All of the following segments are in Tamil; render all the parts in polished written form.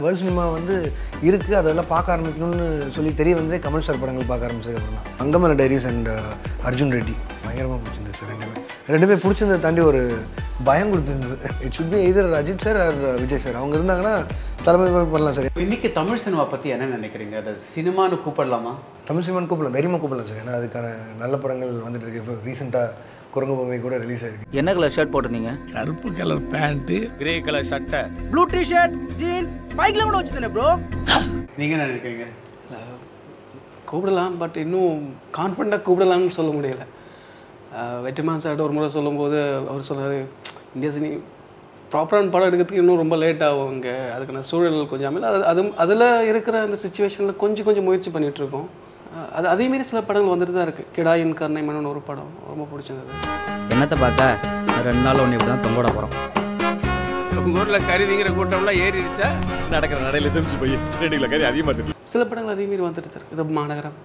வேர்ல்ட் சினிமா வந்து இருக்குது, அதெல்லாம் பார்க்க ஆரம்பிக்கணும்னு சொல்லி தெரிய வந்ததே கமல் சார் படங்கள் பார்க்க ஆரம்பிச்சதுக்கப்புறம் தான். அங்கமன டைரிஸ் அண்ட் அர்ஜுன் ரெட்டி பயங்கரமாக பிடிச்சிருந்தது சார். ரெண்டுமே பிடிச்சிருந்ததை தாண்டி ஒரு பயம் கொடுத்துருந்தது. It should be either Ajith sir or Vijay sir. அவங்க இருந்தாங்கன்னா தலைமை பண்ணலாம் சார். இன்றைக்கி தமிழ் சினிமா பற்றி என்ன நினைக்கிறீங்க? அதை சினிமான்னு கூப்பிடலாமா? தமிழ் சினிமான்னு கூப்பிடலாம், தைரியமாக கூப்பிடலாம் சார். ஏன்னா அதுக்கான நல்ல படங்கள் வந்துட்டு இருக்கு. இப்போ ரீசெண்டாக குரங்கு பொம்மை கூட ரிலீஸ் ஆயிருக்கு. என்ன கலர் ஷர்ட் போட்டிருந்தீங்க? கருப்பு கலர் பேண்ட்டு, கிரே கலர் சட்டை, ப்ளூ டி-ஷர்ட், ஜீன், ஸ்பைக்ல கூட வச்சுதானே ப்ரோ. நீங்கள் என்ன நினைக்கிறீங்க? கூப்பிடலாம், பட் இன்னும் கான்ஃபிடண்ட்டாக கூப்பிடலாம்னு சொல்ல முடியல. வெற்றிமாறன் சார்ட்ட ஒரு முறை சொல்லும்போது அவர் சொன்னார், இந்தியா சினி ப்ராப்பரான படம் எடுக்கிறதுக்கு இன்னும் ரொம்ப லேட் ஆகும் இங்கே, அதுக்கான சூழல் கொஞ்சம் அமையல. அதில் இருக்கிற அந்த சுச்சுவேஷனில் கொஞ்சம் முயற்சி பண்ணிகிட்ருக்கோம். அதேமாரி சில படங்கள் வந்துட்டு தான் இருக்குது. கிடாயின் கருணை மன்னன் ஒரு படம் ரொம்ப பிடிச்சிருந்தது. என்னத்தை பார்த்தா 2 நாள் ஒன்று இப்படி தான் தொங்கோட போகிறோம். உங்கள் ஊரில் கருவிங்கிற கூட்டம்லாம் ஏறிடுச்சா? நடக்கிற நடையில் செஞ்சு போய் 2 கிலோ கறி அதிகமாக இருக்கு. சில படங்கள் அதேமாரி வந்துட்டு தான் இருக்குது. இது மாநகரம்.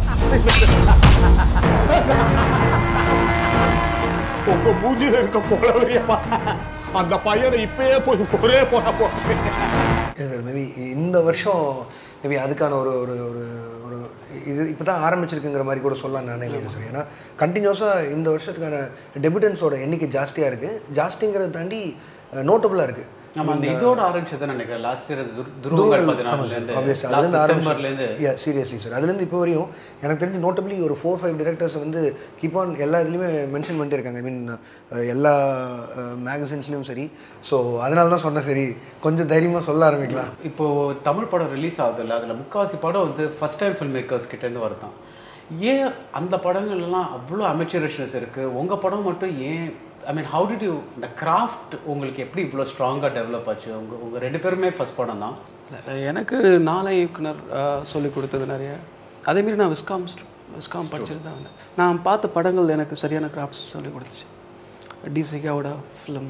உங்க மூஞ்சில இருக்க போலவரியப்பா அந்த பையனை இப்பயே போய் ஒரே போன போகிறேன் சார். மேபி இந்த வருஷம் மேபி அதுக்கான ஒரு ஒரு ஒரு ஒரு இது இப்போ தான் ஆரம்பிச்சிருக்குங்கிற மாதிரி கூட சொல்லலாம் நான் நினைக்கிறேன் சார். ஏன்னா கண்டினியூஸாக இந்த வருஷத்துக்கான டெபியூட்டன்ஸோட எண்ணிக்கை ஜாஸ்தியாக இருக்குது. ஜாஸ்திங்கிறத தாண்டி நோட்டபுளாக இருக்குது. நம்ம அந்த இதோட ஆரம்பிச்சதான் நினைக்கிறேன். லாஸ்ட் இயர் துருவங்கள் 14 சீரியஸ்லி சார். அதுலேருந்து இப்போ வரையும் எனக்கு தெரிஞ்சு நோட்டபிளி ஒரு 4-5 டிரெக்டர்ஸ் வந்து கீப் ஆன் எல்லா இதுலேயுமே மென்ஷன் பண்ணிட்டே இருக்காங்க. ஐ மீன் எல்லா மேகசின்ஸ்லேயும் சரி. ஸோ அதனால தான் சொன்னேன், சரி கொஞ்சம் தைரியமாக சொல்ல ஆரம்பிக்கலாம். இப்போது தமிழ் படம் ரிலீஸ் ஆகுது இல்லை, அதில் முக்கால்வாசி படம் வந்து ஃபஸ்ட் டைம் ஃபில்ம் மேக்கர்ஸ் கிட்டேருந்து வருதான். ஏன் அந்த படங்கள்லாம் அவ்வளோ அமெச்சூரிஷ்னஸ் இருக்குது, உங்கள் படம் மட்டும் ஏன்? I mean how did you இந்த கிராஃப்ட் உங்களுக்கு எப்படி இவ்வளோ ஸ்ட்ராங்காக டெவலப் ஆச்சு? உங்கள் 2 பேருமே ஃபஸ்ட் படம் தான். எனக்கு நாளை இயக்குனர் சொல்லிக் கொடுத்தது நிறைய. அதேமாரி நான் விஸ்காம் படிச்சுட்டு தான் வந்தேன். நான் பார்த்த படங்கள் எனக்கு சரியான கிராஃப்ட்ஸ் சொல்லிக் கொடுத்துச்சு. டிசிகாவோட ஃபிலிம்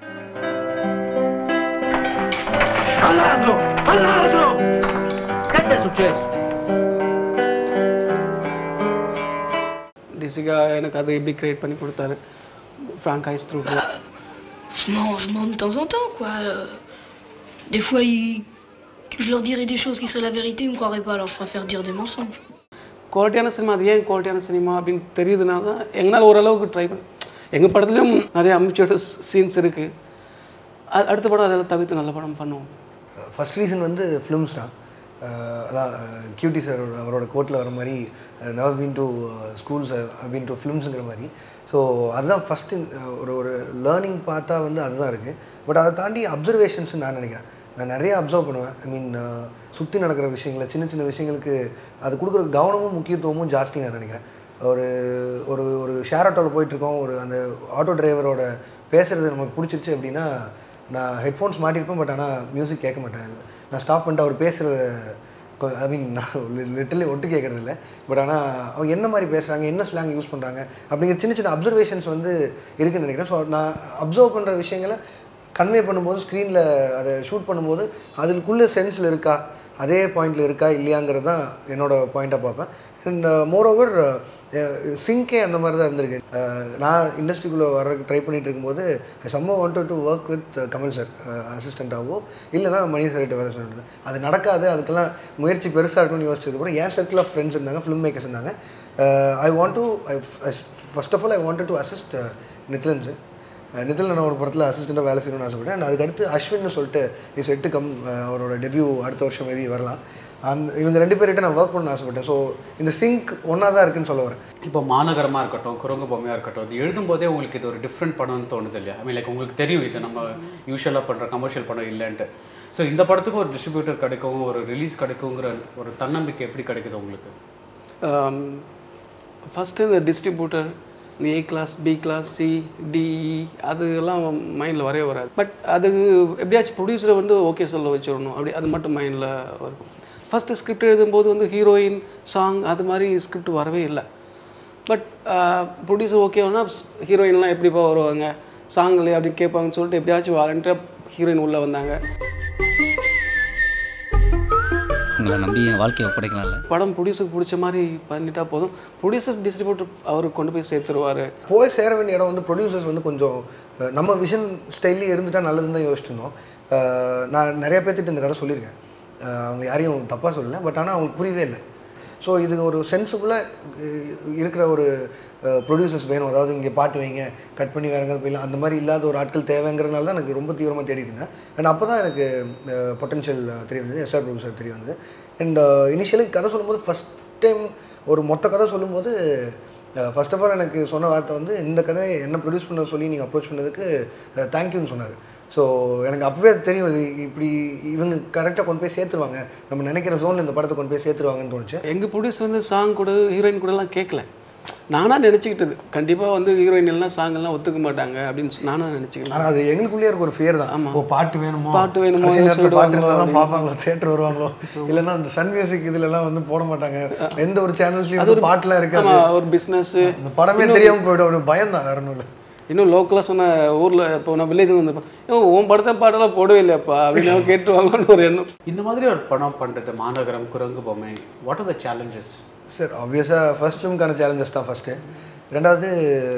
டிசிகா எனக்கு அது எப்படி கிரியேட் பண்ணி கொடுத்தாரு. Frank Ice through. Je mens de temps en temps, quoi. Des fois, je leur dirais des choses qui seraient la vérité, ils me croiraient pas, alors je préfère dire des mensonges. குவாலிட்டியான சினிமா, அது ஏன் குவாலிட்டியான சினிமா அப்படின்னு தெரியுதுனால தான் எங்களால் ஓரளவுக்கு ட்ரை பண்ண. எங்கள் படத்துலேயும் நிறைய அமிச்சோட சீன்ஸ் இருக்குது. அடுத்த படம் அதெல்லாம் தவிர்த்து நல்ல படம் பண்ணுவோம். ஃபஸ்ட் ரீசன் வந்து ஃபிலிம்ஸ் தான். அதான் கியூட்டி சார் அவரோட கோட்டில் வர மாதிரி never been to schools been to ஃபிலிம்ஸுங்கிற மாதிரி. ஸோ அதுதான் ஃபஸ்ட்டு ஒரு லேர்னிங் பார்த்தா வந்து அதுதான் இருக்குது. பட் அதை தாண்டி அப்சர்வேஷன்ஸ்னு நான் நினைக்கிறேன். நான் நிறைய அப்சர்வ் பண்ணுவேன். ஐ மீன் சுற்றி நடக்கிற விஷயங்களை, சின்ன விஷயங்களுக்கு அது கொடுக்குற கவனமும் முக்கியத்துவமும் ஜாஸ்தி நான் நினைக்கிறேன். ஒரு ஒரு ஒரு ஷேர் ஆட்டோவில் போயிட்டுருக்கோம், ஒரு அந்த ஆட்டோ டிரைவரோட பேசுகிறது நமக்கு பிடிச்சிருச்சு அப்படின்னா நான் ஹெட்ஃபோன்ஸ் மாட்டியிருப்பேன். பட் ஆனால் மியூசிக் கேட்க மாட்டேன். நான் ஸ்டாப் பண்ணிட்டு அவர் பேசுகிறத ஐ மீன் நான் லிட்டரலி ஒட்டு கேட்குறது இல்லை. பட் ஆனால் அவங்க என்ன மாதிரி பேசுகிறாங்க, என்ன ஸ்லாங் யூஸ் பண்ணுறாங்க அப்படிங்கிற சின்ன அப்சர்வேஷன்ஸ் வந்து இருக்குதுன்னு நினைக்கிறேன். ஸோ நான் அப்சர்வ் பண்ணுற விஷயங்களை கன்வே பண்ணும்போது, ஸ்க்ரீனில் அதை ஷூட் பண்ணும்போது அதுக்குள்ளே சென்ஸில் இருக்கா, அதே பாயிண்டில் இருக்கா இல்லையாங்கிறது தான் என்னோடய பாயிண்ட்டாக பார்ப்பேன். அண்ட் மோரோவர் சிங்கே அந்த மாதிரி தான் இருந்திருக்கு. நான் இண்டஸ்ட்ரிக்குள்ளே வர்றதுக்கு ட்ரை பண்ணிகிட்டு இருக்கும்போது I somehow wanted to work with Kamal sir அசிஸ்டண்ட்டாகவோ இல்லைனா மணி சார்கிட்ட வேலை சொல்லிட்டு. அது நடக்காது, அதுக்கெல்லாம் முயற்சி பெருசாக இருக்குன்னு யோசிச்சதுக்கப்புறம் என் சர்க்கிள் ஆஃப் ஃப்ரெண்ட்ஸ் இருந்தாங்க, ஃபிலிம் மேக்கர்ஸ் இருந்தாங்க. First of all I wanted to assist Nithilan sir. Nithil நான் ஒரு படத்தில் அசிஸ்டண்ட்டாக வேலை செய்யணும்னு ஆசைப்பட்டேன். அண்ட் அதுக்கடுத்து அஸ்வின்னு சொல்லிட்டு இஸ் எட்டு அவரோட டெபியூ அடுத்த வருஷம் மேபி வரலாம். இவங்க 2 பேர்கிட்ட நான் ஒர்க் பண்ண ஆசைப்பட்டேன். ஸோ இந்த சிங்க் ஒன்றா தான் இருக்குன்னு சொல்ல வரேன். இப்போ மாநகரமாக இருக்கட்டும், குரங்கு பொம்மையாக இருக்கட்டும், இது எழுதும்போதே உங்களுக்கு இது ஒரு டிஃப்ரெண்ட் படம்னு தோணுது இல்லையா? ஐ மீன் லைக் உங்களுக்கு தெரியும் இது நம்ம யூஸ்வலாக பண்ணுற கமர்ஷியல் படம் இல்லைன்ட்டு. ஸோ இந்த படத்துக்கு ஒரு டிஸ்ட்ரிபியூட்டர் கிடைக்கும், ஒரு ரிலீஸ் கிடைக்குங்கிற ஒரு தன்னம்பிக்கை எப்படி கிடைக்குது உங்களுக்கு? ஃபஸ்ட்டு இந்த டிஸ்ட்ரிபியூட்டர், இந்த A class, B class, C, D, அதெல்லாம் மைண்டில் வரவே வராது. பட் அது எப்படியாச்சும் ப்ரொடியூசரை வந்து ஓகே சொல்ல வச்சிடணும், அப்படி அது மட்டும் மைண்டில் வரும். ஃபஸ்ட்டு ஸ்கிரிப்ட் எழுதும்போது வந்து ஹீரோயின் சாங் அது மாதிரி ஸ்கிரிப்ட் வரவே இல்லை. பட் ப்ரொடியூசர் ஓகேனா ஹீரோயின்லாம் எப்படிப்பா வருவாங்க சாங்லேயே அப்படி கேட்பாங்கன்னு சொல்லிட்டு எப்படியாச்சும் வாலண்டியராக ஹீரோயின் உள்ளே வந்தாங்க. உங்களை நம்பி என் வாழ்க்கையை ஒப்படைக்கலாம்ல. படம் ப்ரொடியூசருக்கு பிடிச்ச மாதிரி பண்ணிட்டா போதும், ப்ரொடியூசர் டிஸ்ட்ரிபியூட்டர் அவருக்கு கொண்டு போய் சேர்த்துருவார். போய் சேர வேண்டிய இடம் வந்து ப்ரொடியூசர்ஸ் வந்து கொஞ்சம் நம்ம விஷன் ஸ்டைல்லே இருந்துட்டால் நல்லதுன்னு தான் யோசிச்சுருந்தோம். நான் நிறைய பேர்த்திட்ட இந்த கதை சொல்லியிருக்கேன். அவங்க யாரையும் தப்பாக சொல்லலை, பட் ஆனால் அவங்களுக்கு புரியவே இல்லை. ஸோ இது ஒரு சென்சிபிளாக இருக்கிற ஒரு ப்ரொடியூசர்ஸ் வேணும். அதாவது இங்கே பாட்டு வைங்க, கட் பண்ணி வேறு எங்கே போயிடலாம், அந்த மாதிரி இல்லாத ஒரு ஆட்கள் தேவைங்கிறனால தான் எனக்கு ரொம்ப தீவிரமாக தேடிட்டு இருந்தேன். அண்ட் அப்போ தான் எனக்கு பொட்டன்ஷியல் தெரிய வந்தது, எஸ்ஆர் பிரபு சார் தெரிய வந்தது. அண்ட் இனிஷியலி கதை சொல்லும்போது ஃபஸ்ட் டைம் ஒரு மொத்த கதை சொல்லும்போது ஃபர்ஸ்ட் ஆஃப் ஆல் எனக்கு சொன்ன வார்த்தை வந்து, இந்த கதையை என்ன ப்ரொடியூஸ் பண்ண சொல்லி நீங்கள் அப்ரோச் பண்ணதுக்கு தேங்க்யூன்னு சொன்னார். ஸோ எனக்கு அப்போவே தெரியும் இது இப்படி இவங்க கரெக்டாக கொண்டு போய் சேர்த்துருவாங்க, நம்ம நினைக்கிற ஜோனில் இந்த படத்தை கொண்டு போய் சேர்த்துருவாங்கன்னு தோணுச்சு. எங்கள் ப்ரொடியூசர் வந்து சாங் கூட ஹீரோயின் கூடலாம் கேட்கல, நானாக நினச்சிக்கிட்டது கண்டிப்பாக வந்து ஹீரோயின் எல்லாம் சாங் எல்லாம் ஒத்துக்க மாட்டாங்க அப்படின்னு நானாக நினச்சிக்கிட்டேன். ஆனால் அது எங்களுக்குள்ளேயே இருக்க ஒரு ஃபியர் தான். ஆமாம், பாட்டு வேணுமோ பாட்டு வேணுமோ பாட்டு இருந்தால் தான் பார்ப்பாங்களோ, தேட்டர் வருவாங்களோ, இல்லைன்னா அந்த சன் மியூசிக் இதுலலாம் வந்து போட மாட்டாங்க, எந்த ஒரு சேனல்ஸ்லையும் பாட்டுலாம் இருக்காது, ஒரு பிஸ்னஸ், அந்த படமே தெரியாமல் போய்டும், பயம் தான் வேற ஒன்றும் இல்லை. இன்னும் லோக்கலாக சொன்ன ஊரில் இப்போ நான் வில்லேஜ் வந்துருப்பேன், உன் படத்தை பாட்டெல்லாம் போடவே இல்லையாப்பா அப்படின்னு கேட்டுருவாங்கன்னு ஒரு எண்ணம். இந்த மாதிரி ஒரு படம் பண்ணுறது, Maanagaram, Kurangu Bommai, what are the challenges? Sir ஆப்வியஸாக ஃபர்ஸ்ட் ஃபிலிம்க்கான சேலஞ்சஸ் தான் ஃபஸ்ட்டு. ரெண்டாவது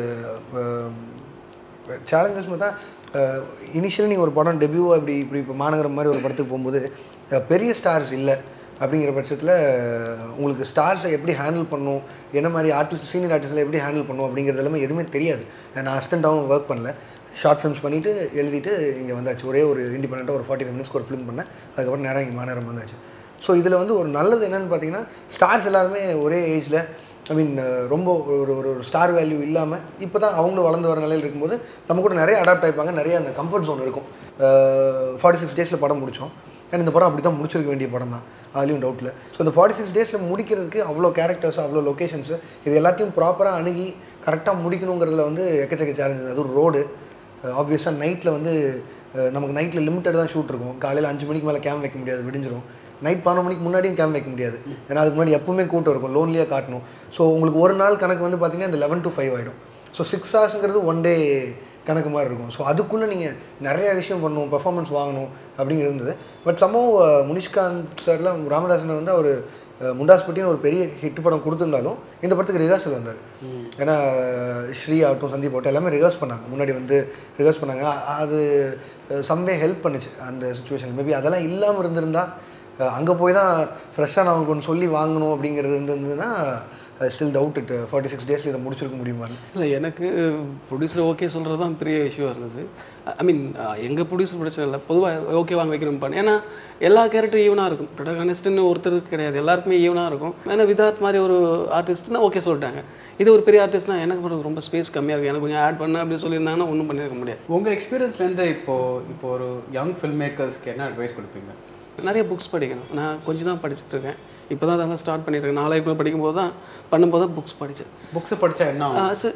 சேலஞ்சஸ் தான் இனிஷியலி நீங்கள் ஒரு படம் டெபியூ இப்படி இப்போ மாநகரம் மாதிரி ஒரு படத்துக்கு போகும்போது பெரிய ஸ்டார்ஸ் இல்லை அப்படிங்கிற பட்சத்தில் உங்களுக்கு ஸ்டார்ஸை எப்படி ஹேண்டில் பண்ணணும், என்ன மாதிரி ஆர்டிஸ்ட் சீனியர் ஆர்டிஸ்ட்டில் எப்படி ஹேண்டில் பண்ணணும் அப்படிங்கிறது எல்லாமே எதுவுமே தெரியாது. நான் அசிஸ்டண்ட்டாகவும் ஒர்க் பண்ணல, ஷார்ட் ஃபிலிம்ஸ் பண்ணிவிட்டு எழுதிட்டு இங்கே வந்தாச்சு. ஒரே ஒரு இண்டிபெண்ட்டாக ஒரு 45 மினிட்ஸ்க்கு ஒரு ஃபிலிம் பண்ணேன், அதுக்கப்புறம் நேரம் இங்கே மாநகரம் வந்தாச்சு. ஸோ இதில் வந்து ஒரு நல்லது என்னென்னு பார்த்தீங்கன்னா, ஸ்டார்ஸ் எல்லாருமே ஒரே ஏஜில் ரொம்ப ஒரு ஸ்டார் வேல்யூ இல்லாமல் இப்போ தான் அவங்களும் வளர்ந்து வர நிலையில் இருக்கும்போது நம்ம கூட நிறைய அடாப்ட் ஆகிப்பாங்க, நிறைய அந்த கம்ஃபர்ட் ஜோன் இருக்கும். 46 டேஸில் படம் முடித்தோம், அண்ட் இந்த படம் அப்படி தான் முடிச்சிருக்க வேண்டிய படம் தான், அதுலேயும் டவுட்டில். ஸோ இந்த 46 டேஸில் முடிக்கிறதுக்கு அவ்வளோ கேரக்டர்ஸ், அவ்வளோ லொக்கேஷன்ஸு, இது எல்லாத்தையும் ப்ராப்பராக அணுகி கரெக்டாக முடிக்கணுங்கிறதுல வந்து எக்கச்சக்க சேலஞ்சஸ். அது ஒரு ரோடு, ஆப்வியஸாக நைட்டில் வந்து நமக்கு நைட்டில் லிமிட்டட் தான் ஷூட் இருக்கும். காலையில் 5 மணிக்கு மேலே கேம் வைக்க முடியாது, விடிஞ்சிரும். நைட் 12 மணிக்கு முன்னாடியும் கேம் வைக்க முடியாது, ஏன்னா அதுக்கு முன்னாடி எப்பவுமே கூட்டம் இருக்கும், லோன்லியாக காட்டணும். ஸோ உங்களுக்கு ஒரு நாள் கணக்கு வந்து பார்த்திங்கன்னா இந்த 11 to 5 ஆகிடும். ஸோ 6 ஹவர்ஸுங்கிறது 1 டே கணக்கு மாதிரி இருக்கும். ஸோ அதுக்குள்ளே நீங்கள் நிறையா விஷயம் பண்ணணும், பெர்ஃபார்மன்ஸ் வாங்கணும் அப்படிங்கிறது இருந்தது. பட் முனிஷ்காந்த் சார்லாம் ராமதாசன் வந்து அவர் முண்டாஸ்பட்டின்னு ஒரு பெரிய ஹிட் படம் கொடுத்துருந்தாலும் இந்த படத்துக்கு ரிஹர்சல் வந்தார். ஏன்னா ஸ்ரீ ஆகட்டும், சந்தீப் ஆகட்டும் எல்லாமே ரிஹர்ஸ் பண்ணாங்க, முன்னாடி வந்து ரிஹர்ஸ் பண்ணாங்க. அது சம்வே ஹெல்ப் பண்ணிச்சு அந்த சுச்சுவேஷன். மேபி அதெல்லாம் இல்லாமல் இருந்திருந்தால் அங்கே போய் தான் ஃப்ரெஷ்ஷாக நான் அவங்க ஒன்று சொல்லி வாங்கணும் அப்படிங்கிறது இருந்ததுன்னா ஸ்டில் டவுட் 46 டேஸில் இதை முடிச்சிருக்க முடியுமான்னு. இல்லை, எனக்கு ப்ரொடியூசர் ஓகே சொல்கிறது தான் பெரிய இஷ்யூவாக இருந்தது. எங்கள் ப்ரொடியூசர் பிரச்சனை இல்லை, பொதுவாக ஓகே வாங்க வைக்கணும். ஏன்னா எல்லா கேரக்டரும் ஈவனாக இருக்கும், ப்ரொடகனிஸ்ட்னு ஒருத்தருக்கு கிடையாது, எல்லாருக்குமே ஈவனாக இருக்கும். ஏன்னா விதார்த் மாதிரி ஒரு ஆர்டிஸ்ட்னா ஓகே சொல்லிட்டாங்க, இது ஒரு பெரிய ஆர்டிஸ்ட்னா எனக்கு ரொம்ப ஸ்பேஸ் கம்மியாக இருக்குது, எனக்கு கொஞ்சம் ஆட் பண்ண அப்படின்னு சொல்லியிருந்தாங்கன்னா ஒன்றும் பண்ணியிருக்க முடியாது. உங்கள் எக்ஸ்பீரியன்ஸ்லேருந்து இப்போ ஒரு யங் ஃபில்ம் மேக்கர்ஸ்க்கு என்ன அட்வைஸ் கொடுப்பீங்க? நிறைய புக்ஸ் படிக்கணும். நான் கொஞ்சம் தான் படிச்சுட்ருக்கேன், இப்போ தான் அதெல்லாம் ஸ்டார்ட் பண்ணியிருக்கேன். நாளைக்கு படிக்கும்போது தான் பண்ணும்போது தான் புக்ஸ் படித்தேன். புக்ஸை படித்தா என்ன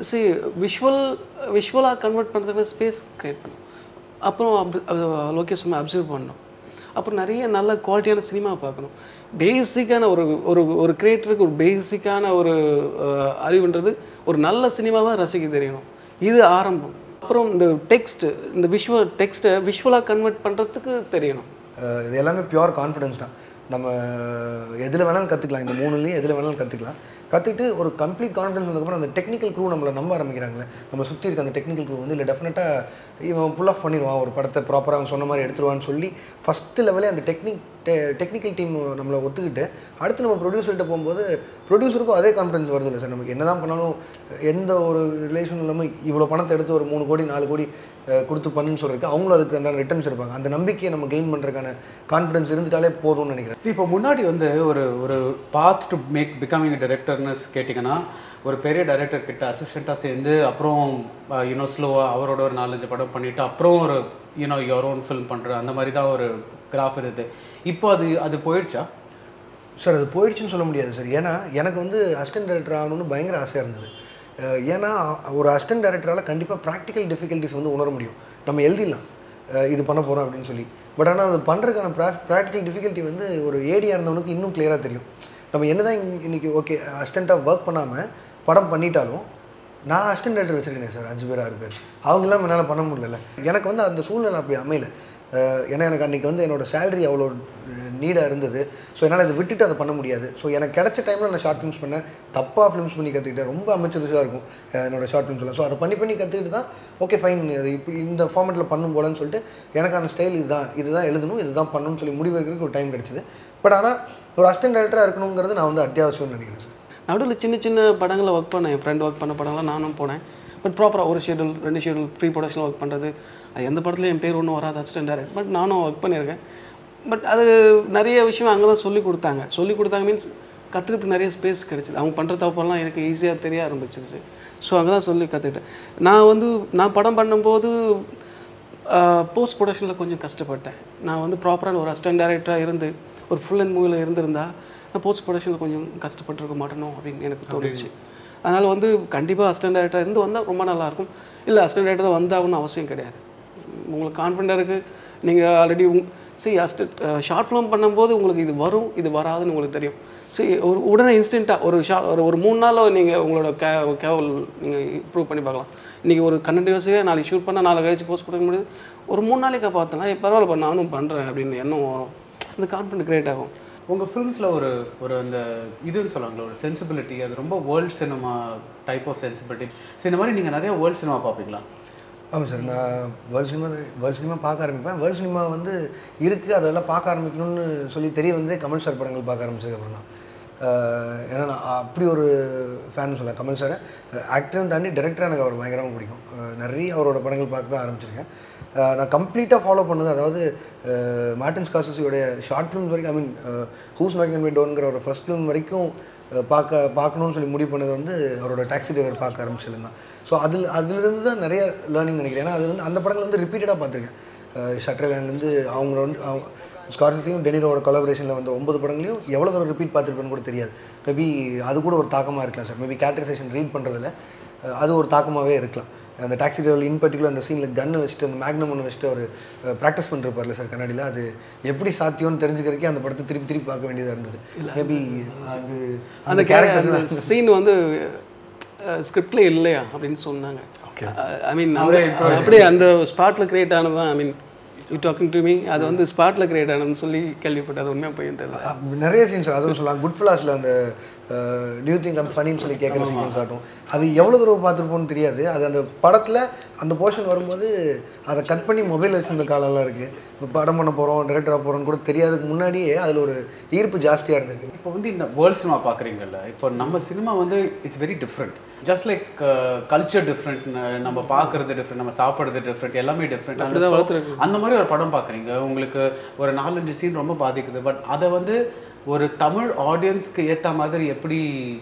விஷுவலாக கன்வெர்ட் பண்ணுறதுக்கு ஸ்பேஸ் க்ரியேட் பண்ணணும், அப்புறம் லொக்கேஷன் அப்சர்வ் பண்ணணும், அப்புறம் நிறைய நல்ல குவாலிட்டியான சினிமா பார்க்கணும். பேசிக்கான ஒரு கிரியேட்டருக்கு ஒரு பேசிக்கான ஒரு அறிவுன்றது ஒரு நல்ல சினிமாவாக ரசிக்க தெரியணும், இது ஆரம்பம். அப்புறம் இந்த இந்த டெக்ஸ்ட்டை விஷுவலாக கன்வெர்ட் பண்ணுறதுக்கு தெரியணும். இது எல்லாமே பியூர் கான்ஃபிடன்ஸ் தான். நம்ம எதில் வேணாலும் கற்றுக்கலாம், இந்த 3லேயும் எதில் வேணாலும் கற்றுக்கிட்டு ஒரு கம்ப்ளீட் கான்ஃபிடன்ஸ் வந்ததுக்கப்புறம் அந்த டெக்னிக்கல் க்ரூ நம்மளை நம்ப ஆரம்பிக்கிறாங்களே, நம்ம சுற்றி இருக்க அந்த டெக்னிக்கல் க்ரூ வந்து இல்லை டெஃபினட்டாக இவன் புல் ஆஃப் பண்ணிடுவான், ஒரு படத்தை ப்ராப்பராக அவன் சொன்ன மாதிரி எடுத்துருவான்னு சொல்லி ஃபஸ்ட்டு லெவலே அந்த டெக்னிக்கல் டீம் நம்மளை ஒத்துக்கிட்டு அடுத்து நம்ம ப்ரொடியூசர்கிட்ட போகும்போது ப்ரொடியூசருக்கும் அதே கான்ஃபிடன்ஸ் வருது. இல்லை சார், நமக்கு என்ன தான் பண்ணாலும் எந்த ஒரு ரிலேஷன் இல்லாமல் இவ்வளோ பணத்தை எடுத்து ஒரு 3 கோடி 4 கோடி கொடுத்து பண்ணுன்னு சொல்லிருக்கு, அவங்களும் அதுக்கு அந்த ரிட்டர்ன்ஸ் இருப்பாங்க. அந்த நம்பிக்கையை நம்ம கெயின் பண்ணுறதுக்கான கான்ஃபிடன்ஸ் இருந்துட்டாலே போதும்னு நினைக்கிறேன். இப்போ முன்னாடி வந்து ஒரு பாத் டு பிகமிங் டைரக்டர்னு கேட்டிங்கன்னா ஒரு பெரிய டைரக்டர் கிட்ட அசிஸ்டண்ட்டாக சேர்ந்து அப்புறம் ஸ்லோவாக அவரோட ஒரு 4-5 படம் பண்ணிவிட்டு அப்புறம் ஒரு யுவர் ஓன் ஃபில்ம் பண்ணுற அந்த மாதிரி தான் ஒரு கிராஃப் இருந்தது. இப்போ அது போயிடுச்சா சார்? அது போயிடுச்சுன்னு சொல்ல முடியாது சார். ஏன்னா எனக்கு வந்து அசிஸ்டன்ட் டைரக்டர் ஆகணும்னு பயங்கர ஆசையாக இருந்தது. ஏன்னா ஒரு அசிஸ்டன்ட் டைரக்டரால் கண்டிப்பாக ப்ராக்டிக்கல் டிஃபிகல்ட்டிஸ் வந்து உணர முடியும். நம்ம எழுதிடலாம் இது பண்ண போகிறோம் அப்படின்னு சொல்லி, பட் ஆனால் அது பண்ணுறதுக்கான ப்ராக்டிக்கல் டிஃபிகல்ட்டி வந்து ஒரு ஏடியாக இருந்தவனுக்கு இன்னும் கிளியராக தெரியும். நம்ம என்ன தான் இன்றைக்கி ஓகே அசிஸ்டண்ட்டாக ஒர்க் பண்ணாமல் படம் பண்ணிட்டாலும் நான் அசிஸ்டன்ட் டைரக்டர் வச்சுருக்கேன் சார், 5 பேர் 6 பேர், அவங்களாம் என்னால் பண்ண முடியல. எனக்கு வந்து அந்த சூழ்நிலை அப்படி அமையல. ஏன்னா எனக்கு அன்றைக்கி வந்து என்னோடய சேலரி அவ்வளோ நீடாக இருந்தது. ஸோ என்னால் அதை விட்டுட்டு அதை பண்ண முடியாது. ஸோ எனக்கு கிடைச்ச டைமில் நான் ஷார்ட் ஃபிலிம்ஸ் பண்ணேன். தப்பாக ஃபிலிம்ஸ் பண்ணி கற்றுக்கிட்டேன். ரொம்ப அமெச்சூரிஸாக இருக்கும் என்னோடய ஷார்ட் ஃபிலிம்ஸ்லாம். ஸோ அதை பண்ணி கற்றுக்கிட்டு தான் ஓகே ஃபைன் அது இப்படி இந்த ஃபார்மேட்டில் பண்ணும் போலன்னு சொல்லிட்டு எனக்கான ஸ்டைல் இதுதான் எழுதணும், இதுதான் பண்ணணும்னு சொல்லி முடிவு எடுக்கிறதுக்கு ஒரு டைம் கிடச்சிது. பட் ஆனால் ஒரு அசிஸ்டன்ட் டைரக்டராக இருக்கணுங்கிறது நான் வந்து அத்தியாவசியம்னு நினைக்கிறேன் சார். நடுவில் சின்ன சின்ன படங்களை ஒர்க் பண்ணேன். என் ஃப்ரெண்ட் ஒர்க் பண்ண படங்கள்லாம் நானும் போனேன். பட் ப்ராப்பராக ஒரு schedule 2 schedule pre production work பண்ணுறது, அது எந்த படத்துலையும் என் பேர் ஒன்றும் வராது அசிஸ்டன்ட் டைரக்டர். பட் நானும் ஒர்க் பண்ணியிருக்கேன். பட் அது நிறைய விஷயம் அங்கே தான் சொல்லிக் கொடுத்தாங்க மீன்ஸ் கற்றுக்கிறதுக்கு நிறைய ஸ்பேஸ் கிடச்சிது. அவங்க பண்ணுற தப்பெல்லாம் எனக்கு ஈஸியாக தெரிய ஆரம்பிச்சிருச்சு. ஸோ அங்கே தான் சொல்லி கற்றுக்கிட்டேன். நான் படம் பண்ணும்போது போஸ்ட் ப்ரொடக்ஷனில் கொஞ்சம் கஷ்டப்பட்டேன். நான் வந்து ப்ராப்பரான ஒரு அசிஸ்டன்ட் டைரக்டராக இருந்து ஒரு ஃபுல் அண்ட் மூவியில் இருந்திருந்தா நான் போஸ்ட் ப்ரொடக்ஷனில் கொஞ்சம் கஷ்டப்பட்டுருக்க மாட்டேனோ அப்படின்னு எனக்கு தோணுச்சு. அதனால் வந்து கண்டிப்பாக அசிஸ்டன்ட் டைரக்டராக இருந்து வந்தால் ரொம்ப நல்லாயிருக்கும். இல்லை அசிஸ்டன்ட் டைரக்டர் தான் வந்தாகணும்னு அவசியம் கிடையாது. உங்களுக்கு கான்ஃபிடென்ட்டாக இருக்குது. நீங்கள் ஆல்ரெடி ஷார்ட் ஃபிலிம் பண்ணும்போது உங்களுக்கு இது வரும் இது வராதுன்னு உங்களுக்கு தெரியும். ஒரு உடனே இன்ஸ்டண்ட்டாக ஒரு 3 நாளில் நீங்கள் உங்களோட கேவல் நீங்கள் இம்ப்ரூவ் பண்ணி பார்க்கலாம். இன்றைக்கி ஒரு கண்டினியூஸாக நாளைக்கு ஷூட் பண்ணால் 4 கழிச்சு போஸ்ட் பண்ண முடியுது. ஒரு 3 நாளைக்கு பார்த்தலாம் பரவாயில்ல நானும் பண்ணுறேன் அப்படின்னு எண்ணம் வரும். அந்த கான்ஃபிடென்ட் கிரியேட் ஆகும். உங்கள் ஃபிலிம்ஸில் ஒரு அந்த இதுன்னு சொல்லுவாங்களே ஒரு சென்சிபிலிட்டி, அது ரொம்ப world cinema type of sensibility. So இந்த மாதிரி நீங்கள் நிறைய வேர்ல்டு சினிமா பார்ப்பீங்களா? ஆமாம் சார். நான் வேர்ல்டு சினிமா பார்க்க ஆரம்பிப்பேன். வேர்ல்டு சினிமா வந்து இருக்குது, அதெல்லாம் பார்க்க ஆரம்பிக்கணும்னு சொல்லி தெரிய வந்ததே கமல் சார் படங்கள் பார்க்க ஆரம்பிச்சதுக்கப்புறம் தான். ஏன்னா நான் அப்படி ஒரு ஃபேன் சொல்லலாம் கமல் சாரை. ஆக்டரும் தாண்டி டைரக்டராக எனக்கு அவர் பயங்கரமாக பிடிக்கும். நிறைய அவரோட படங்கள் பார்க்க தான் ஆரம்பிச்சிருக்கேன். நான் கம்ப்ளீட்டாக ஃபாலோ பண்ணது அதாவது மார்ட்டின் ஸ்கார்செஸியோடைய ஷார்ட் ஃபிலிம்ஸ் வரைக்கும், I mean who's knocking at my டோர்ங்கிற ஒரு ஃபர்ஸ்ட் ஃபிலிம் வரைக்கும் பார்க்கணும்னு சொல்லி முடிவு பண்ணது வந்து அவரோட டாக்ஸி டிரைவர் பார்க்க ஆரம்பிச்சது தான். ஸோ அதுலேருந்து தான் நிறைய லேர்னிங் நினைக்கிறேன். ஏன்னா அது வந்து அந்த படங்கள் வந்து ரிப்பீட்டடாக பார்த்துருக்கேன். ஷட்டர் ஐலாண்ட்லேருந்து அவங்க ஸ்கார்செஸையும் டெனிரோட கொலாபரேஷனில் வந்து 9 படங்களையும் எவ்வளோ தூரம் ரிப்பீட் பார்த்துருப்பேன்னு கூட தெரியாது. மேபி அது கூட ஒரு தாக்கமாக இருக்கலாம் சார். மேபி கேரக்டரைசேஷன் ரீட் பண்ணுறதுல அது ஒரு தாக்கமாகவே இருக்கலாம். அந்த டாக்ஸி டிரைவர் இன் பர்டிகுலர் அந்த சீனில் கன்னை வச்சுட்டு அந்த மேக்னம் ஒன்று வச்சுட்டு அவர் ப்ராக்டிஸ் பண்ணிருப்பார்ல சார் கண்ணாடியில், அது எப்படி சாத்தியம்னு தெரிஞ்சுக்கிறதுக்கே அந்த படத்தை திருப்பி பார்க்க வேண்டியதாக இருந்தது. மேபி அது அந்த கேரக்டர் சீன் வந்து ஸ்கிரிப்டில் இல்லையா அப்படின்னு சொன்னாங்க. ஐ மீன் அப்படியே அந்த ஸ்பாட்டில் கிரியேட் ஆனது தான். I mean you talking to me அது வந்து ஸ்பாட்டில் கிரியேட் ஆனதுன்னு சொல்லி கேள்விப்பட்டது. அது உண்மையாக போய் தெரியல. நிறைய சீன்ஸ் அதுவும் சொல்லலாம். குட் ஃபிளாஸில் அந்த டியூ திங்க் ஐம் ஃபனின்னு சொல்லி கேட்குற சீன்ஸ் ஆட்டும். அது எவ்வளோ தூரம் பார்த்துருப்போன்னு தெரியாது. அது அந்த படத்தில் அந்த போர்ஷன் வரும்போது அதை கட் பண்ணி மொபைல் வச்சுருந்த காலம்லாம் இருக்குது. இப்போ படம் பண்ண போகிறோம் டைரக்டராக போகிறோன்னு கூட தெரியாதுக்கு முன்னாடியே அதில் ஒரு ஈர்ப்பு ஜாஸ்தியாக இருந்திருக்கு. இப்போ வந்து இந்த வேர்ல்டு சினிமா பார்க்குறீங்கல்ல, இப்போ நம்ம சினிமா வந்து it's very different. Just like culture different, நம்ம பார்க்குறது டிஃப்ரெண்ட், நம்ம சாப்பிட்றது டிஃப்ரெண்ட், எல்லாமே டிஃப்ரெண்ட். அந்த மாதிரி ஒரு படம் பார்க்குறீங்க, உங்களுக்கு ஒரு 4-5 சீன் ரொம்ப பாதிக்குது. பட் அதை வந்து ஒரு தமிழ் ஆடியன்ஸ்க்கு ஏற்ற மாதிரி எப்படி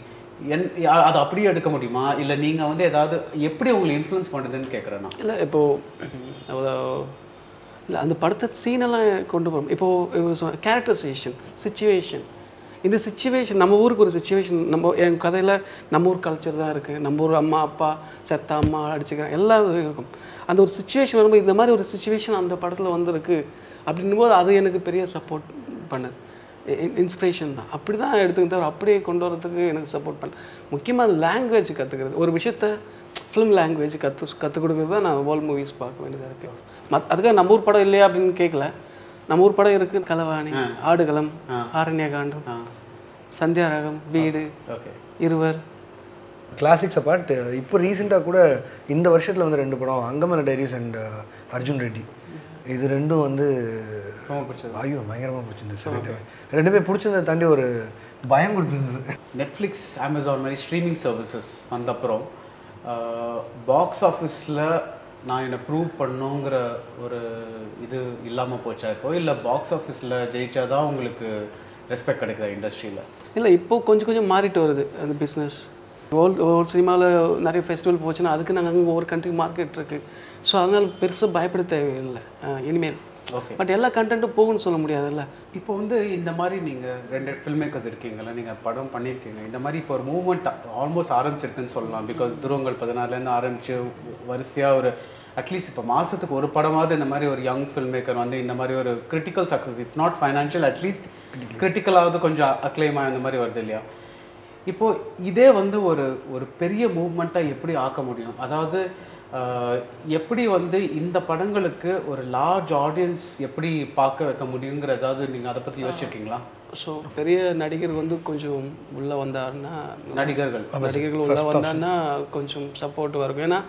அதை அப்படியே எடுக்க முடியுமா? இல்லை நீங்கள் வந்து ஏதாவது எப்படி உங்களை இன்ஃப்ளூயன்ஸ் பண்ணுதுன்னு கேட்குறேன் நான். இல்லை இப்போது இல்லை அந்த படத்தை சீனெல்லாம் கொண்டு போகிறோம். இப்போது கேரக்டரைசேஷன் சிச்சுவேஷன், இந்த சிச்சுவேஷன் நம்ம ஊருக்கு ஒரு சிச்சுவேஷன், நம்ம என் கதையில் நம்ம ஊர் கல்ச்சர் தான் இருக்குது. நம்ம ஊர் அம்மா அப்பா செத்த அம்மா அடிச்சுக்கிறேன் எல்லாம் இருக்கும். அந்த ஒரு சிச்சுவேஷன் வரும்போது இந்த மாதிரி ஒரு சிச்சுவேஷன் அந்த படத்தில் வந்திருக்கு அப்படின்னும் போது அது எனக்கு பெரிய சப்போர்ட் பண்ணுது. இன்ஸ்பிரேஷன் தான். அப்படி தான் எடுத்துக்கிட்டு தவிர அப்படியே கொண்டு வரதுக்கு எனக்கு சப்போர்ட் பண்ண. முக்கியமாக அது லாங்குவேஜ் கற்றுக்கிறது, ஒரு விஷயத்த ஃபிலிம் லாங்குவேஜ் கற்றுக் கொடுக்குறது தான் நான் வேர்ல்ட் மூவிஸ் பார்க்க வேண்டியதாக இருக்குது. அதுக்காக நம்ம ஊர் படம் இல்லையா அப்படின்னு கேட்கல. நம்ம ஊர் படம் இருக்குது. கலவாணி, ஆடுகளம், ஆரண்யகாண்டம், சந்தியாராகம், வீடு, இருவர், கிளாசிக்ஸ் அப்பார்ட். இப்போ ரீசெண்டாக கூட இந்த வருஷத்தில் வந்து 2 படம், அங்கமன டைரிஸ் அண்ட் அர்ஜுன் ரெட்டி. இது ரெண்டும் வந்து ரொம்ப பிடிச்சது. ஐயோ பயங்கரமாக பிடிச்சிருந்தது சார். ரெண்டுமே பிடிச்சதை தாண்டி ஒரு பயம் கொடுத்துருந்தது. நெட்ஃப்ளிக்ஸ், அமேசான் மாதிரி ஸ்ட்ரீமிங் சர்வீசஸ் வந்தப்புறம் பாக்ஸ் ஆஃபீஸில் நான் என்னை ப்ரூவ் பண்ணுங்கிற ஒரு இது இல்லாமல் போச்சா இப்போ? இல்லை பாக்ஸ் ஆஃபீஸில் ஜெயிச்சா தான் உங்களுக்கு ரெஸ்பெக்ட் கிடைக்குதா இண்டஸ்ட்ரியில்? இல்லை இப்போது கொஞ்சம் மாறிட்டு வருது அந்த பிஸ்னஸ். வேர்ல்டு சினிமாவில் நிறைய ஃபெஸ்டிவல் போச்சுன்னா அதுக்கு நாங்கள் அங்கே ஒவ்வொரு கண்ட்ரி மார்க்கெட் இருக்குது. ஸோ அதனால் பெருசாக பயப்பட தேவையில்லை இனிமேல். ஓகே, பட் எல்லா கண்டென்ட்டும் போகுன்னு சொல்ல முடியாதுல்ல. இப்போ வந்து இந்த மாதிரி நீங்கள் 2 ஃபில்ம் மேக்கர்ஸ் இருக்கீங்களா, நீங்கள் படம் பண்ணியிருக்கீங்க. இந்த மாதிரி இப்போ ஒரு மூவ்மெண்ட் ஆல்மோஸ்ட் ஆரம்பிச்சிருக்குன்னு சொல்லலாம். பிகாஸ் துருவங்கள் 16லேருந்து ஆரம்பித்து வரிசையாக ஒரு அட்லீஸ்ட் இப்போ மாதத்துக்கு ஒரு படமாவது இந்த மாதிரி ஒரு யங் ஃபில்ம் மேக்கர் வந்து இந்த மாதிரி ஒரு critical success, if not financial at least கிரிட்டிக்கலாவது கொஞ்சம் அக்ளைமாக இந்த மாதிரி வருது இல்லையா? இப்போது இதே வந்து ஒரு பெரிய மூவ்மெண்ட்டாக எப்படி ஆக்க முடியும்? அதாவது எப்படி வந்து இந்த படங்களுக்கு ஒரு லார்ஜ் ஆடியன்ஸ் எப்படி பார்க்க வைக்க முடியுங்கிற ஏதாவது நீங்கள் அதை பற்றி யோசிச்சிருக்கீங்களா? ஸோ பெரிய நடிகர் வந்து கொஞ்சம் உள்ளே வந்தாருன்னா நடிகர்கள் உள்ளே வந்தாருன்னா கொஞ்சம் சப்போர்ட்டிவாக இருக்கும். ஏன்னா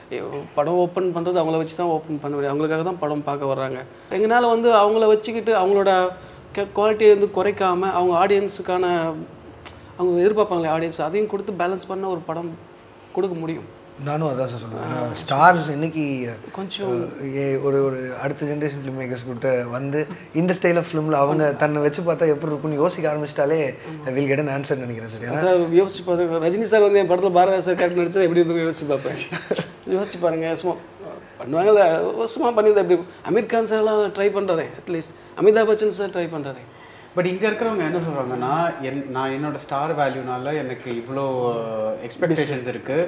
படம் ஓப்பன் பண்ணுறது அவங்கள வச்சு தான் ஓப்பன் பண்ண முடியும். அவங்களுக்காக தான் படம் பார்க்க வர்றாங்க. எங்களால் வந்து அவங்கள வச்சுக்கிட்டு அவங்களோட குவாலிட்டியை வந்து குறைக்காமல் அவங்க ஆடியன்ஸுக்கான அவங்க எதிர்பார்ப்பாங்களே ஆடியன்ஸ் அதையும் கொடுத்து பேலன்ஸ் பண்ண ஒரு படம் கொடுக்க முடியும். நானும் அதான் சார் சொல்லுவேன். ஸ்டார்ஸ் இன்னைக்கு கொஞ்சம் ஒரு அடுத்த ஜென்ரேஷன் ஃபிலிம் மேக்கர்ஸ் கிட்ட வந்து இந்த ஸ்டைல் ஆஃப் ஃபிலிமில் அவங்க தன்னை வச்சு பார்த்தா எப்படி இருக்குன்னு யோசிக்க ஆரம்பிச்சிட்டாலே வில் கெட் அன் ஆன்சர் நினைக்கிறேன் சார். ஏன்னா யோசிச்சு பாருங்க, ரஜினி சார் வந்து என் படத்தில் பாரதி சார் கேரக்டர் நடிச்சா எப்படி வந்து யோசிச்சு பார்ப்பேன். யோசிச்சு பாருங்க, சும்மா பண்ணுவாங்கல்ல, சும்மா பண்ணியிருந்தா எப்படி. அமீர் கான் சார்லாம் ட்ரை பண்ணுறாரு, at least Amitabh Bachchan sir try பண்ணுறாரு. பட் இங்கே இருக்கிறவங்க என்ன சொல்கிறாங்கன்னா, நான் என்னோடய ஸ்டார் வேல்யூனால எனக்கு இவ்வளோ எக்ஸ்பெக்டேஷன்ஸ் இருக்குது.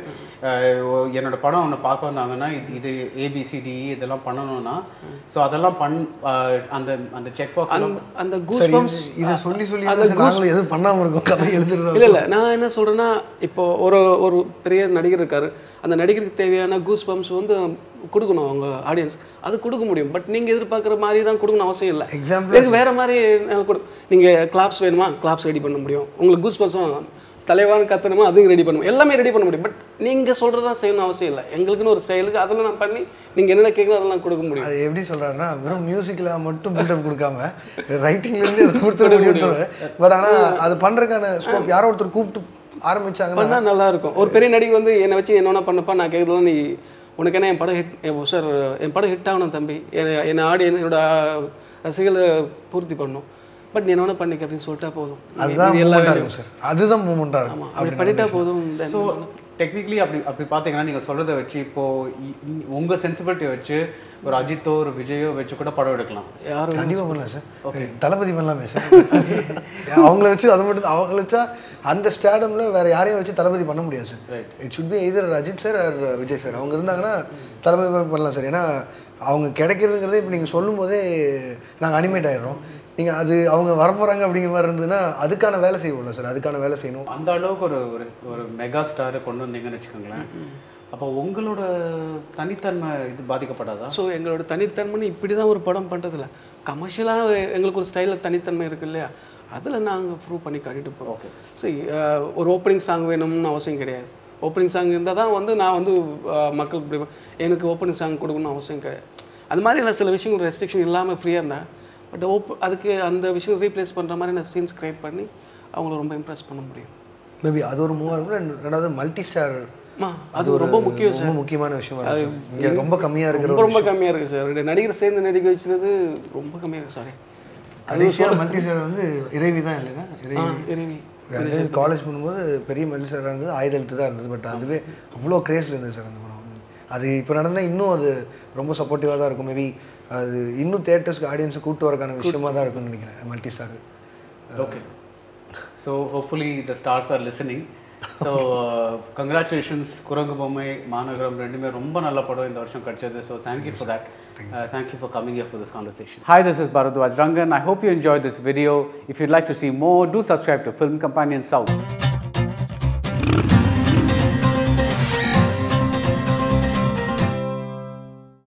என்னோடய படம் ஒன்று பார்க்க வந்தாங்கன்னா இது ABCD இதெல்லாம் பண்ணணும்னா ஸோ அதெல்லாம் அந்த அந்த செக் பாக்ஸ் அந்த கூஸ் பம்ப்ஸ் இதை சொல்லி நாங்களும் எதுவும் பண்ணாமல் இருக்கோம், கதை எழுதுறது இல்லை. நான் என்ன சொல்கிறேன்னா, இப்போ ஒரு பெரிய நடிகர் இருக்கார், அந்த நடிகருக்கு தேவையான கூஸ் பம்ப்ஸ் வந்து கொடுக்கணும் அவங்க ஆடியன்ஸ், அது கொடுக்க முடியும். பட் நீங்கள் எதிர்பார்க்குற மாதிரி தான் கொடுக்கணும் அவசியம் இல்லை. எக்ஸாம்பிள் வேறு மாதிரி நீங்கள் கிளாப்ஸ் வேணுமா, கிளாப்ஸ் ரெடி பண்ண முடியும். உங்களுக்கு கூஸ் பம்ப்ஸும் தலைவான்னு கத்தணுமா, அதுவும் ரெடி பண்ணுவோம், எல்லாமே ரெடி பண்ண முடியும். பட் நீங்கள் சொல்கிறது தான் செய்யணும் அவசியம் இல்லை. எங்களுக்குன்னு ஒரு ஸ்டைலுக்கு அதெல்லாம் நான் பண்ணி நீங்கள் என்னென்ன கேட்கணும் அதெல்லாம் கொடுக்க முடியும். அது எப்படி சொல்கிறாருன்னா, வெறும் மியூசிக்கில் மட்டும் பில்டப் கொடுக்காம ரைட்டிங்லேருந்து அதை கொடுத்துட முடியும். பட் ஆனால் அது பண்ணுறதுக்கான ஸ்கோப் யாரோ ஒருத்தர் கூப்பிட்டு ஆரம்பிச்சாங்கன்னா நல்லா இருக்கும். ஒரு பெரிய நடிகர் வந்து என்னை வச்சு என்ன பண்ணப்பா நான் கேட்குறதுலாம் நீ உனக்கு என்ன என் படம் ஹிட் சார், என் படம் ஹிட் ஆகணும் தம்பி, என்னை என்னோட ரசிகளை பூர்த்தி பண்ணணும், பட் நீ என்ன பண்ணிக்க அப்படின்னு சொல்லிட்டா போதும். அதுதான் எல்லாரும் சார், அதுதான் மூமெண்ட்டாக இருக்கும். அப்படி பண்ணிட்டா போதும். ஸோ டெக்னிக்கலி அப்படி பார்த்தீங்கன்னா நீங்கள் சொல்கிறத வச்சு இப்போது உங்கள் சென்சிபிலிட்டியை வச்சு ஒரு அஜித்தோ ஒரு விஜயோ வச்சு கூட படம் எடுக்கலாம். யாரும் கண்டிப்பாக பண்ணலாம் சார். ஓகே, தளபதி பண்ணலாமே சார். அவங்கள வச்சு அதை மட்டும் அவங்கள வச்சா அந்த ஸ்டேடமில் வேறு யாரையும் வச்சு தளபதி பண்ண முடியாது sir. It should be either Ajith sir or Vijay sir. அவங்க இருந்தாங்கன்னா தளபதி பண்ணலாம் சார். ஏன்னா அவங்க கிடைக்கிறதுங்கிறதே இப்போ நீங்கள் சொல்லும் போதே நாங்கள் அனிமேட் ஆகிடுறோம். நீங்கள் அது அவங்க வரப்போகிறாங்க அப்படிங்கிற மாதிரி இருந்ததுன்னா அதுக்கான வேலை செய்வோம்ல சார், அதுக்கான வேலை செய்யணும். அந்த அளவுக்கு ஒரு மெகா ஸ்டாரை கொண்டு வந்தீங்கன்னு வச்சுக்கோங்களேன், அப்போ உங்களோட தனித்தன்மை இது பாதிக்கப்படாதா? ஸோ எங்களோட தனித்தன்மைன்னு இப்படி தான் ஒரு படம் பண்ணுறதில்ல, கமர்ஷியலான எங்களுக்கு ஒரு ஸ்டைலில் தனித்தன்மை இருக்குது இல்லையா, அதில் நாங்கள் ப்ரூவ் பண்ணி காட்டிட்டு போகிறோம். ஓகே, ஸோ ஒரு ஓப்பனிங் சாங் வேணும்னு அவசியம் கிடையாது. ஓப்பனிங் சாங் இருந்தால் தான் வந்து நான் வந்து மக்களுக்கு இப்படி எனக்கு ஓப்பனிங் சாங் கொடுக்கணும்னு அவசியம் கிடையாது. அது மாதிரி நான் சில விஷயங்கள் ரெஸ்ட்ரிக்ஷன் இல்லாமல் ஃப்ரீயாக இருந்தேன். பட் அதுக்கு அந்த விஷயம் ரீப்ளேஸ் பண்ணுற மாதிரி நான் சீன்ஸ் கிரியேட் பண்ணி அவங்கள ரொம்ப இம்ப்ரெஸ் பண்ண முடியும். மேபி அது ஒரு மூவாக இருக்கும். ரெண்டாவது மல்டி ஸ்டார், அது ரொம்ப முக்கியம் சார், ரொம்ப முக்கியமான விஷயம். இங்கே ரொம்ப கம்மியாக இருக்குது, ரொம்ப கம்மியாக இருக்குது சார். நடிகர் சேர்ந்து நடிக்க வச்சுறது ரொம்ப கம்மியாக இருக்குது. சாரி, கடைசியாக மல்டி ஸ்டார் வந்து இறைவி தான் இல்லைன்னா இறைவி காலேஜ் பண்ணும்போது பெரிய மல்டி ஸ்டாராக இருந்தது, ஆயுதெழுத்து தான் இருந்தது. பட் அதுவே அவ்வளோ கிரேஸில் இருந்தது சார் அந்த படம். அது இப்போ நடந்தால் இன்னும் அது ரொம்ப சப்போர்ட்டிவாக தான் இருக்கும். மேபி அது இன்னும் தியேட்டர்ஸ்க்கு ஆடியன்ஸை கூப்பிட்டு வரக்கான விஷயமாக தான் இருக்கும்னு நினைக்கிறேன் multi star. Okay, so hopefully the stars are listening. So congratulations. Kurangu Bommai, மாநகரம் ரெண்டுமே ரொம்ப நல்ல படம் இந்த வருஷம் கிடைச்சது. So thank you for that. Thank you for coming here for this conversation. Hi, this is Bharadwaj Rangan. I hope you enjoyed this video. If you'd like to see more, do subscribe to Film Companion South.